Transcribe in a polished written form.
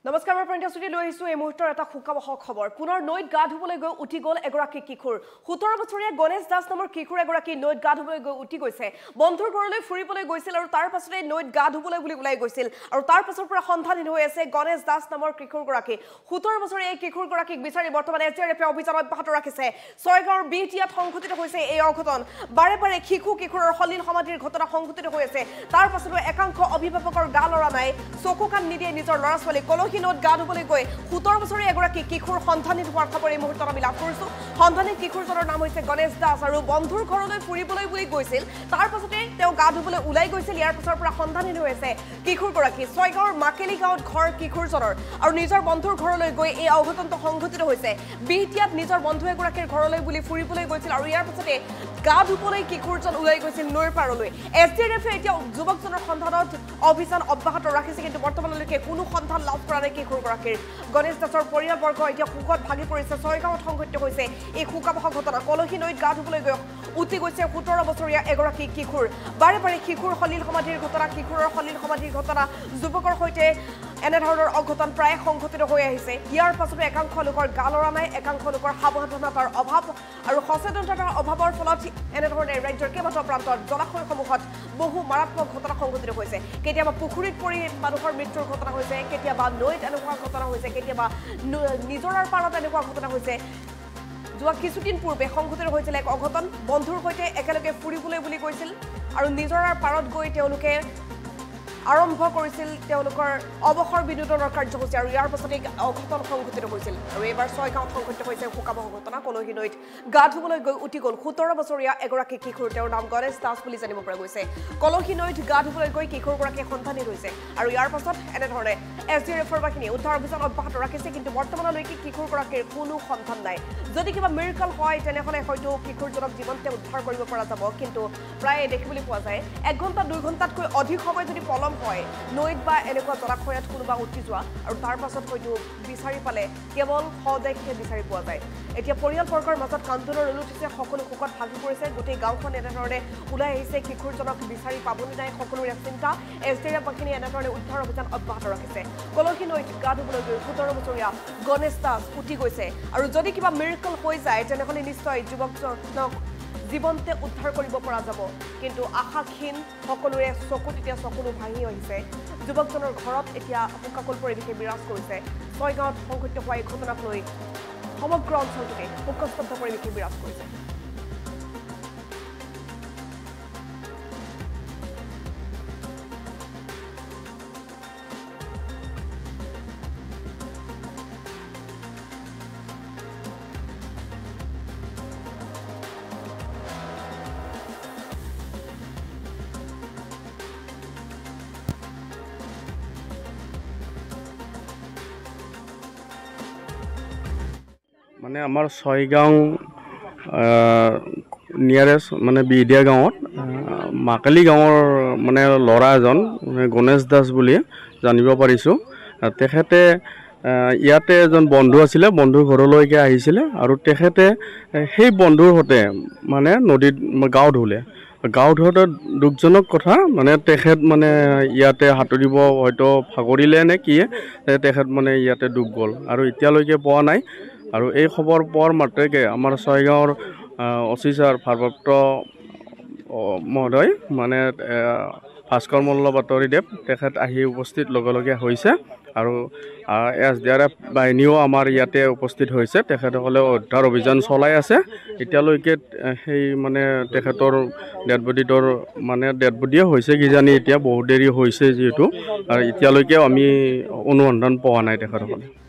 নমস্কাৰ মই প্ৰণিতা চুটি লৈ আহিছো এই মুহূৰ্তৰ এটা খুকাবহ খবৰ পুনৰ নৈত গা ধুবলৈ গৈ উঠি গল এগৰাকী কিশোৰ 17 বছৰীয়া গণেশ দাস নামৰ কিশোৰ এগৰাকী নৈত গা ধুবলৈ গৈ উঠি গৈছে বন্ধুৰ ঘৰলৈ ফুৰিবলৈ গৈছিল আৰু তাৰ পাছতে নৈত গা ধুবলৈ বুলি ওলাই গৈছিল আৰু তাৰ পাছৰ পৰা সন্ধানহীন হৈ আছে গণেশ দাস নামৰ কিশোৰ গৰাকী 17 বছৰীয়া এই কিশোৰ গৰাকীক বিচাৰি বৰ্তমান এছডিআৰএফে অভিযান অব্যাহত ৰাখিছে ছয়গাঁৱৰ বিটিয়াত সংঘটিত হৈছে এই অঘটন বাৰে বাৰে কিশোৰৰ সলিল সমাধিৰ ঘটনা সংঘটিত হৈ আছে তাৰ পাছতো একাংশ অভিভাৱকৰ গা লৰা নাই চকু কাণ নিদিয়ে নিজৰ ল'ৰা ছোৱালী কলহিনত গা ধুবলৈ গৈ 17 বছৰীয়া এগৰাকী কিশোৰ সন্ধানহীন হোৱাৰ খবৰ এই মুহূৰ্তত আমি লাভ কৰিছো সন্ধানহীন কিশোৰজনৰ নাম হৈছে গণেশ দাস আৰু বন্ধুৰ ঘৰলৈ ফুৰিবলৈ বুলি গৈছিল তাৰ পাছতে তেওঁ গা ধুবলৈ ওলাই গৈছিল ইয়াৰ পাছৰ পৰা সন্ধানহীন হৈ আছে কিশোৰ গৰাকী ছয়গাঁৱৰ মাকেলি গাঁৱত ঘৰ কিশোৰজনৰ আৰু নিজৰ বন্ধুৰ ঘৰলৈ গৈ এই অঘটনটো সংঘটিত হৈছে বিটিয়াত নিজৰ বন্ধু এগৰাকীৰ ঘৰলৈ বুলি ফুৰিবলৈ গৈছিল আৰু ইয়াৰ পাছতে গা ধুবলৈ কিশোৰজন ওলাই গৈছিল নৈৰ পাৰলৈ এছডিআৰএফে এতিয়া যুৱকজনৰ সন্ধানত অভিযান অব্যাহত ৰাখিছে কিন্তু বৰ্তমানলৈকে কোনো সন্ধান লাভ কৰা নাই কিশোৰ গৰাকীৰ গণেশ দাসৰ পৰিয়ালবৰ্গ এতিয়া শোকত ভাগি পৰিছে ছয়গাঁৱত সংঘটিত হৈছে এই শোকাবহ ঘটনা কলহী নৈত গা ধুবলৈ গৈ উঠি গৈছে 17 বছৰীয়া এগৰাকী কিশোৰ বাৰে বাৰে কিশোৰৰ সলিল সমাধিৰ ঘটনা যুৱকৰ সৈতে এনেধৰণৰ অঘটন প্ৰায় সংঘটিত হৈ আহিছে ইয়াৰ পাছতো একাংশ লোকৰ গা লৰা নাই একাংশ লোকৰ সাৱধানতাৰ অভাৱ আৰু সচেতনতাৰ অভাৱৰ ফলত এনেধৰণে ৰাজ্যৰ কেইবাটাও প্ৰান্তত জলাশয়সমূহত বহু মাৰাত্মক ঘটনা সংঘটিত হৈছে কেতিয়াবা পুখুৰীত পৰি মানুহৰ মৃত্যুৰ ঘটনা হৈছে কেতিয়াবা নৈত এনেকুৱা ঘটনা হৈছে কেতিয়াবা নিজৰাৰ পাৰত এনেকুৱা ঘটনা হৈছে যোৱা কিছুদিন পূৰ্বে সংঘটিত হৈছিল এক অঘটন বন্ধুৰ সৈতে একেলগে ফুৰিবলৈ বুলি গৈছিল আৰু নিজৰাৰ পাৰত গৈ তেওঁলোকে আৰম্ভ কৰিছিল তেওঁলোকৰ অৱসৰ বিনোদনৰ কাৰ্যসূচী আৰু ইয়াৰ পাছতে অঘটন সংঘটিত হৈছিল আৰু এইবাৰ ছয়গাঁৱত সংঘটিত হৈছে শোকাবহ ঘটনা কলহী নৈত গা ধুবলৈ গৈ উঠি গ'ল 17 বছৰীয়া এগৰাকী কিশোৰ তেওঁৰ নাম গণেশ দাস বুলি জানিব পৰা গৈছে কলহী নৈত গা ধুবলৈ গৈ কিশোৰগৰাকীয়ে সন্ধানহীন হৈছে আৰু ইয়াৰ পাছত এনেধৰণে এছডিআৰএফৰ বাহিনীয়ে উদ্ধাৰ অভিযান অব্যাহত ৰাখিছে কিন্তু বৰ্তমানলৈকে কিশোৰগৰাকীৰ কোনো সন্ধান নাই যদি কিবা মিৰাকল হয় তেনেহ'লে হয়তো কিশোৰজনক জীৱনতে উদ্ধাৰ কৰিব পৰা যাব কিন্তু প্ৰায় দেখিবলৈ পোৱা যায় 1 ঘণ্টা 2 ঘণ্টাতকৈ অধিক সময় যদি পলম হয় নৈত বা এনেকুৱা জলাশয়ত কোনোবা উঠি যোৱা আৰু তাৰ পাছত হয়তো বিচাৰি পালে কেৱল সদেশে বিচাৰি পোৱা যায় এতিয়া পৰিয়ালবৰ্গৰ মাজত কান্দোনৰ ৰ'ল উঠিছে সকলো শোকত ভাগি পৰিছে গোটেই গাঁওখন এনেধৰণে ওলাই আহিছে কিশোৰজনক বিচাৰি পাবলৈ নাই সকলোৰে চিন্তা এছডিআৰএফ বাহিনীয়ে এনেধৰণে উদ্ধাৰ অভিযান অব্যাহত ৰাখিছে কলহী নৈত গা ধুবলৈ গৈ 17 বছৰীয়া গণেশ দাস উঠি গৈছে আৰু যদি কিবা মিৰাকল হৈ যায় তেনেহ'লে নিশ্চয় যুৱকজনক জীৱনতে উদ্ধাৰ কৰিব পৰা যাব কিন্তু আশাক্ষীণ সকলোৰে চকুত এতিয়া চকুলো ভাঙি আহিছে যুৱকজনৰ ঘৰত এতিয়া শোকাকুল পৰিৱেশে বিৰাজ কৰিছে ছয়গাঁৱত সংঘটিত হোৱা এই ঘটনাক লৈ সমগ্ৰ অঞ্চলটোতে শোকস্তব্ধ পৰিৱেশে বিৰাজ কৰিছে মানে আমাৰ ছয়গাঁও নিয়াৰেষ্ট মানে বিহদিয়া গাঁৱত মাকালি গাঁৱৰ মানে ল'ৰা এজন গণেশ দাস বুলি জানিব পাৰিছোঁ তেখেতে ইয়াতে এজন বন্ধু আছিলে বন্ধুৰ ঘৰলৈকে আহিছিলে আৰু তেখেতে সেই বন্ধুৰ সৈতে মানে নদীত গাঁও ধুওঁতে দুখজনক কথা মানে তেখেত মানে ইয়াতে সাঁতুৰিব হয়তো ভাগৰিলে নে কিয়ে তেখেত মানে ইয়াতে ডুব গ'ল আৰু এতিয়ালৈকে পোৱা নাই আৰু এই খবৰ পোৱাৰ মাত্ৰকে আমাৰ ছয়গাঁৱৰ অফিচাৰ ভাৰপ্ৰাপ্ত মহোদয় মানে ভাস্কৰ মল্ল বাতৰিদেৱ তেখেত আহি উপস্থিত লগে হৈছে আৰু এছডিআৰএফ বাহিনীও আমাৰ ইয়াতে উপস্থিত হৈছে তেখেতসকলে উদ্ধাৰ অভিযান চলাই আছে এতিয়ালৈকে সেই মানে তেখেতৰ ডেড বডিয়ে হৈছে কিজানি এতিয়া বহুত দেৰি হৈছে যিহেতু আৰু এতিয়ালৈকে আমি অনুসন্ধান পোৱা নাই তেখেতসকলে